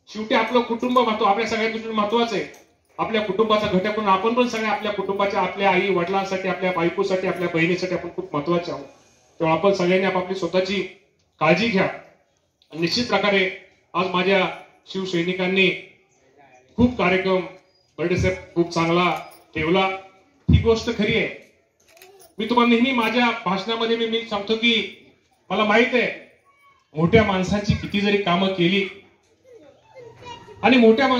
शेवटी आपलं कुटुंब महत्व आपल्या सगळ्या दृष्टीने महत्वाचं आहे. आपल्या कुटुंबाचा घटक म्हणून आपण पण सगळ्या आपल्या कुटुंबाच्या आपल्या आई वडिलांसाठी आपल्या बायकोसाठी आपल्या बहिणीसाठी आपण खूप महत्वाचे आहोत. तेव्हा आपण सगळ्यांनी आपापली स्वतःची काळजी घ्या. निश्चित प्रकारे आज माझ्या शिवसैनिकांनी खूप कार्यक्रम बर्डे खूप चांगला ठेवला. ही गोष्ट खरी आहे. मी तुम्हाला नेहमी माझ्या भाषणामध्ये मी सांगतो की मला माहित आहे मोठ्या माणसाची किती जरी कामं केली आणि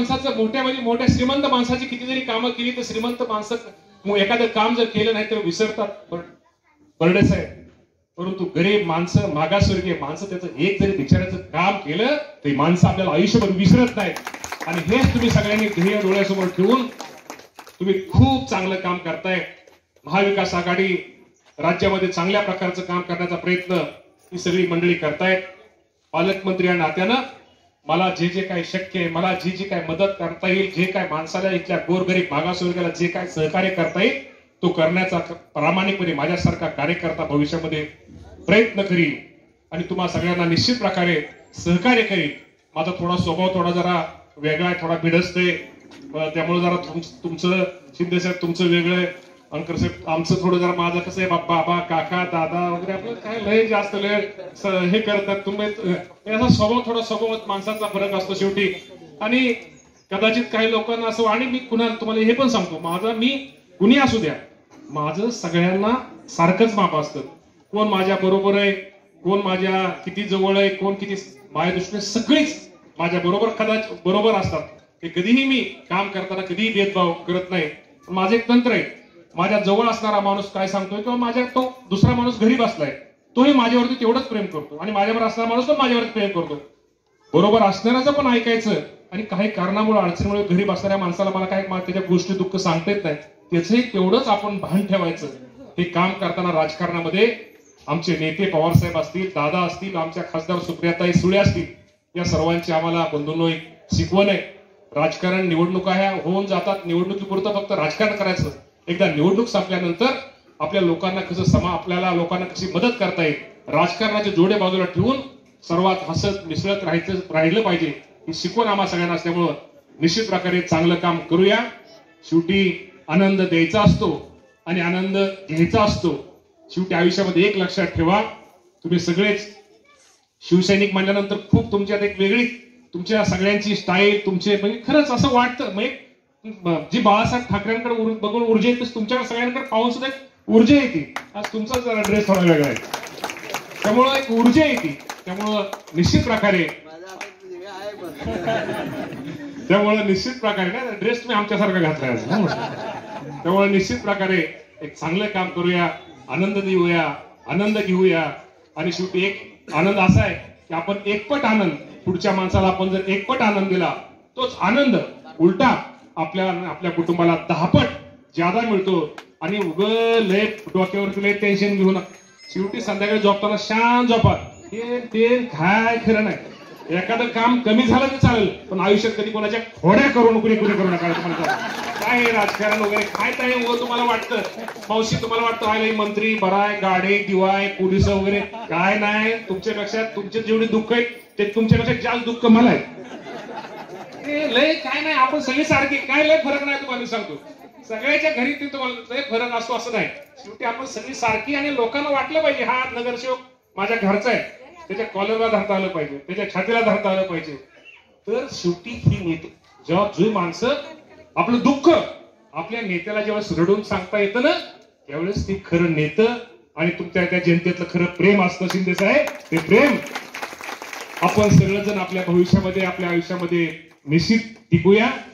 मोठ्या श्रीमंत माणसाची किती जरी कामं केली तर श्रीमंत माणसं एखादं काम जर केलं नाही तर विसरतात बर्डे साहेब. परंतु गरीब माणसं मागासवर्गीय माणसं त्याचं एक जरी बिचाराचं काम केलं ते माणसं आपल्याला आयुष्यभर विसरत नाहीत. आणि हेच तुम्ही सगळ्यांनी ध्येय डोळ्यासमोर ठेवून तुम्ही खूप चांगलं काम करताय. महाविकास आघाडी राज्यामध्ये चांगल्या प्रकारचं काम करण्याचा प्रयत्न ही सगळी मंडळी करतायत. पालकमंत्री या नात्यानं मला जे जे काही शक्य आहे मला जी काही मदत करता येईल जे काय माणसाला इथल्या गोरगरीब मागासवर्गाला जे काय सहकार्य करता येईल तो करण्याचा प्रामाणिकपणे माझ्यासारखा कार्यकर्ता भविष्यामध्ये प्रयत्न करील आणि तुम्हाला सगळ्यांना निश्चित प्रकारे सहकार्य करील. माझा थोडा स्वभाव थोडा जरा वेगळा आहे थोडा भिडसते त्यामुळे जरा तुमचं शिंदे साहेब तुमचं वेगळं अंकर साहेब आमचं थोडं जरा माझं कसं आहे बाबा काका दादा वगैरे आपलं काय लय जास्त लय हे करतात. तुम्ही असा स्वभाव माणसाचा फरक असतो शेवटी. आणि कदाचित काही लोकांना असं आणि मी तुम्हाला हे पण सांगतो मी कुणी असू द्या माझं सगळ्यांना सारखंच माप असतं. कोण माझ्या बरोबर आहे कोण माझ्या किती जवळ आहे कोण किती माझ्या दृष्टीने सगळीच माझ्या बरोबर असतात. ते कधीही मी काम करताना कधीही भेदभाव करत नाही. माझं एक तंत्र आहे माझ्या जवळ असणारा माणूस काय सांगतोय किंवा माझ्या तो दुसरा माणूस घरी बसलाय तोही माझ्यावरती तेवढंच प्रेम करतो आणि माझ्यावर असणारा माणूस पण माझ्यावरती प्रेम करतो. बरोबर असणाऱ्याचं पण ऐकायचं आणि काही कारणामुळे अडचणीमुळे घरी बसणाऱ्या माणसाला मला काय त्याच्या गोष्टी दुःख सांगता येत नाही त्याचंही तेवढंच आपण भान ठेवायचं. हे काम करताना राजकारणामध्ये आमचे नेते पवारसाहेब असतील दादा असतील आमच्या खासदार सुप्रियाताई सुळे असतील या सर्वांची आम्हाला बंधूंनो एक शिकवण आहे. राजकारण निवडणुका ह्या होऊन जातात निवडणुकीपुरतं फक्त राजकारण करायचं. एकदा निवडणूक संपल्यानंतर आपल्या लोकांना कसं आपल्याला लोकांना कशी मदत करता येईल राजकारणाचे जोडे बाजूला ठेवून सर्वात हसत मिसळत राहिलं पाहिजे ही शिकवण आम्हा सगळ्यांना असल्यामुळं निश्चित प्रकारे चांगलं काम करूया. शेवटी आनंद द्यायचा असतो आणि आनंद घ्यायचा असतो. शेवटी आयुष्यामध्ये एक लक्षात ठेवा तुम्ही सगळेच शिवसैनिक म्हणल्यानंतर खूप तुमच्यात एक वेगळी तुमच्या सगळ्यांची स्टाईल तुमचे म्हणजे खरंच असं वाटतं म्हणजे जी बाळासाहेब ठाकरेंकडे बघून ऊर्जा येते तुमच्या सगळ्यांकडे पाहून सुद्धा ऊर्जा येते. आज तुमचा जरा ड्रेस थोडा वेगळा आहे त्यामुळं एक ऊर्जा येते. त्यामुळं निश्चित प्रकारे ना ड्रेस तुम्ही आमच्यासारखा घातलाय त्यामुळे निश्चित प्रकारे एक चांगलं काम करूया आनंद देऊया आनंद घेऊया. आणि शेवटी एक आनंद असा आहे की आपण एकपट आनंद पुढच्या माणसाला आपण जर एकपट आनंद दिला तोच आनंद उलटा आपल्या कुटुंबाला 10 पट ज्यादा मिळतो. आणि लय डोक्यावरती लय टेन्शन घेऊन शेवटी संध्याकाळी झोपताना शांत झोपा ते काय खरं नाही. एखादं काम कमी झालं तर चालेल पण आयुष्यात कधी कोणाच्या खोड्या करू नका. काय राजकारण वगैरे काय काय तुम्हाला वाटतं मावशी तुम्हाला वाटतं मंत्री बराय गाडी दिवाय पोलिस वगैरे काय नाही. तुमच्यापेक्षा तुमचे जेवढे दुःख आहेत ते तुमच्यापेक्षा जास्त दुःख मला आहे. लय काय नाही आपण सगळी सारखी काय लय फरक नाही तुम्हाला सांगतो. सगळ्याच्या घरी ते तुम्हाला लय फरक असतो असं नाही. शेवटी आपण सगळी सारखी आणि लोकांना वाटलं पाहिजे हा नगरसेवक माझ्या घरचा आहे त्याच्या कॉलरला धरता आलं पाहिजे त्याच्या छातीला धरता आलं पाहिजे. तर शेवटी ही नेते जेव्हा जी माणसं आपलं दुःख आपल्या नेत्याला जेव्हा रडून सांगता येतं ना त्यावेळेस ती खरं नेतं आणि तुमच्या त्या जनतेतलं खरं प्रेम असतं. शिंदे साहेब ते प्रेम आपण सगळेजण आपल्या भविष्यामध्ये आपल्या आयुष्यामध्ये निश्चित टिकूया.